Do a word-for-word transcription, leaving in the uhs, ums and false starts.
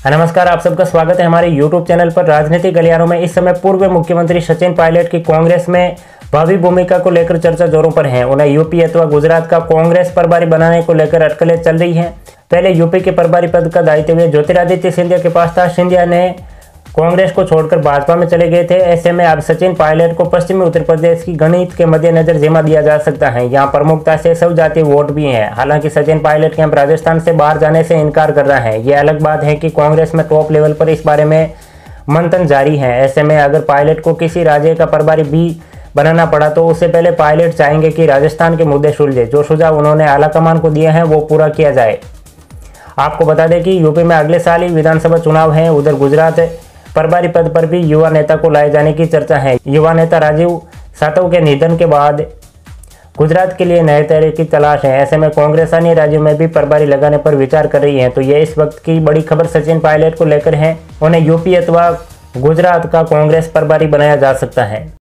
नमस्कार, आप सबका स्वागत है हमारे यूट्यूब चैनल पर। राजनीतिक गलियारों में इस समय पूर्व मुख्यमंत्री सचिन पायलट की कांग्रेस में भावी भूमिका को लेकर चर्चा जोरों पर है। उन्हें यूपी अथवा गुजरात का कांग्रेस प्रभारी बनाने को लेकर अटकलें चल रही हैं। पहले यूपी के प्रभारी पद का दायित्व ज्योतिरादित्य सिंधिया के पास था। सिंधिया ने कांग्रेस को छोड़कर भाजपा में चले गए थे। ऐसे में अब सचिन पायलट को पश्चिमी उत्तर प्रदेश की गणित के मद्देनजर जिम्मा दिया जा सकता है। यहाँ प्रमुखता से सब जातीय वोट भी हैं। हालांकि सचिन पायलट कैंप राजस्थान से बाहर जाने से इनकार कर रहा है। ये अलग बात है कि कांग्रेस में टॉप लेवल पर इस बारे में मंथन जारी है। ऐसे में अगर पायलट को किसी राज्य का प्रभारी भी बनाना पड़ा तो उससे पहले पायलट चाहेंगे कि राजस्थान के मुद्दे सुलझे। जो सुझाव उन्होंने आलाकमान को दिए हैं वो पूरा किया जाए। आपको बता दें कि यूपी में अगले साल ही विधानसभा चुनाव है। उधर गुजरात प्रभारी पद पर भी युवा नेता को लाए जाने की चर्चा है। युवा नेता राजीव सातव के निधन के बाद गुजरात के लिए नए चेहरे की तलाश है। ऐसे में कांग्रेस अन्य राज्यों में भी प्रभारी लगाने पर विचार कर रही है। तो ये इस वक्त की बड़ी खबर सचिन पायलट को लेकर है। उन्हें यूपी अथवा गुजरात का कांग्रेस प्रभारी बनाया जा सकता है।